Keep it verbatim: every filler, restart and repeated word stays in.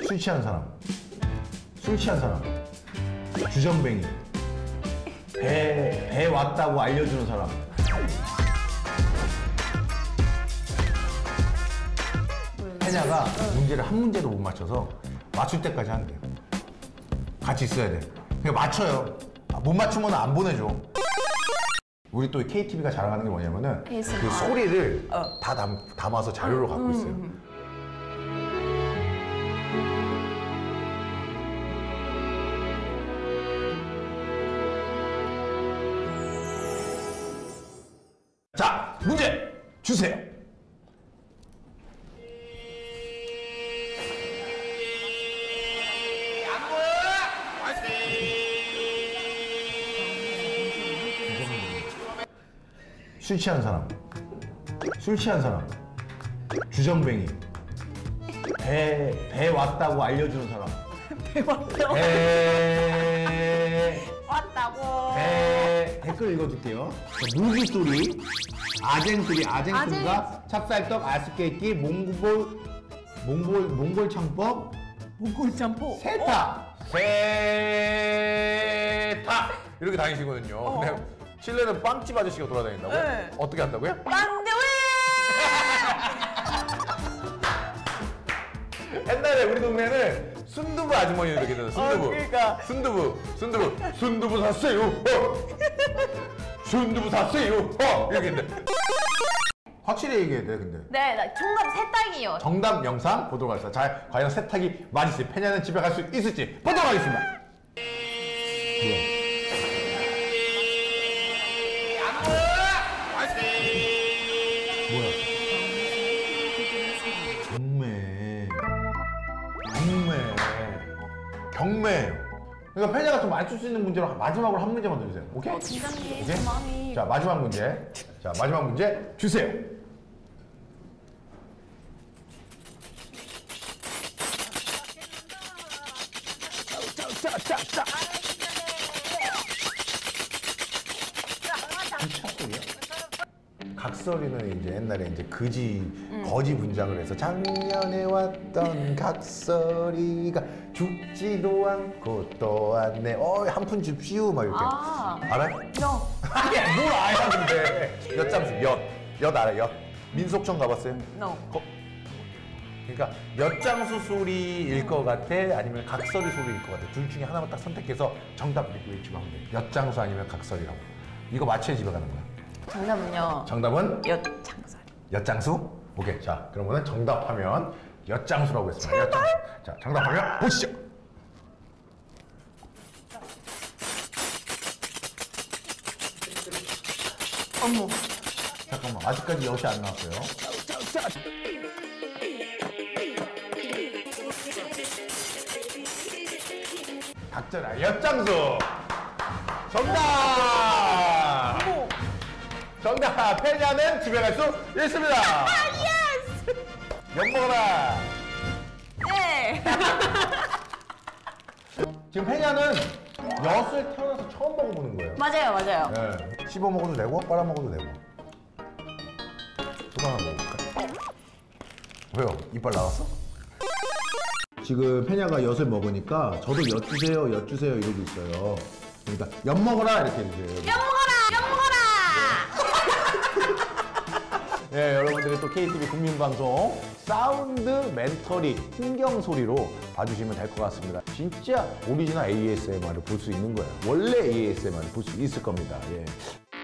술 취한 사람, 술 취한 사람, 주전뱅이, 배, 배 왔다고 알려주는 사람. 페냐가 문제를 한 문제도 못 맞춰서 맞출 때까지 한대요. 같이 있어야 돼. 그냥 맞춰요. 못 맞추면 안 보내줘. 우리 또 케이티비가 자랑하는 게 뭐냐면은 그 소리를 어. 다 담, 담아서 자료로 갖고 있어요. 음. 자, 문제 주세요. 술 취한 사람, 술 취한 사람, 주전뱅이, 배, 배 왔다고 알려주는 사람. 배 왔다고? 배... 왔다고? 배... 댓글 읽어줄게요. 무기 소리, 아쟁 소리, 아쟁 소리가 찹쌀떡, 아스케이키, 몽골, 몽골, 몽골 창법, 몽골 짬뽕. 세탁, 어? 세탁 이렇게 다니시거든요. 어. 근데 실내는 빵집 아저씨가 돌아다닌다고? 네. 어떻게 한다고요? 빵대회! 옛날에 우리 동네는 순두부 아주머니 이렇게 되는 순두부. 어, 그러니까. 순두부, 순두부, 순두부 샀어요. 어. 순두부 샀어요. 어. 이렇게 했는데. 확실히 얘기해야 돼, 근데. 네, 나 정답 세탁이요. 정답 영상 보도록 하겠습니다. 자, 과연 세탁이 맞을지, 페냐는 집에 갈 수 있을지 보도록 하겠습니다. 뭐야? 뭐야? 경매. 경매. 경매예요. 그러니까 페냐가 좀 맞출 수 있는 문제로 마지막으로 한 문제만 더 주세요. 오케이? 어, 긴장돼. 오케이? 마음이. 자, 마지막 문제. 자, 마지막 문제 주세요. 짜짜짜짜. 각설이는 이제 옛날에 이제 그지 음. 거지 분장을 해서 작년에 왔던 각설이가 죽지도 않고 또 왔네. 어, 한 푼 줍시오 막 이렇게. 아. 알아요? No. 아니 뭘 알아 근데. 엿잠수 엿. 엿 알아요? 엿. 민속촌 가봤어요? No. 거, 그러니까 엿장수 소리일 것 같아? 아니면 각설이 소리일 것 같아? 둘 중에 하나만 딱 선택해서 정답 이렇게 외치고 하면 돼. 엿장수 아니면 각설이라고. 이거 맞춰야 집에 가는 거야. 정답은요. 정답은? 엿장설. 엿장수? 오케이. 자, 그러면 정답하면 엿장수라고 했습니다. 엿장수. 자, 정답하면 보시죠. 어머. 잠깐만. 아직까지 엿이 안 나왔어요. 각자라 엿장수. 정답! 어머. 정답! 페냐는 집에 갈 수 있습니다! 예스! 엿 먹어라! 네! 지금 페냐는 엿을 태어나서 처음 먹어보는 거예요. 맞아요, 맞아요. 네. 씹어 먹어도 되고, 빨아 먹어도 되고. 또 하나 먹어볼까? 왜요? 이빨 나왔어? 지금 페냐가 엿을 먹으니까 저도 엿 주세요, 엿 주세요 이러고 있어요. 그러니까 엿 먹어라 이렇게 해주세요. 엿 먹어라! 엿 먹어라! 네, 여러분들이 또 케이티비 국민방송 사운드 멘터리 풍경 소리로 봐주시면 될 것 같습니다. 진짜 오리지널 에이에스엠알을 볼 수 있는 거예요. 원래 에이에스엠알을 볼 수 있을 겁니다. 예.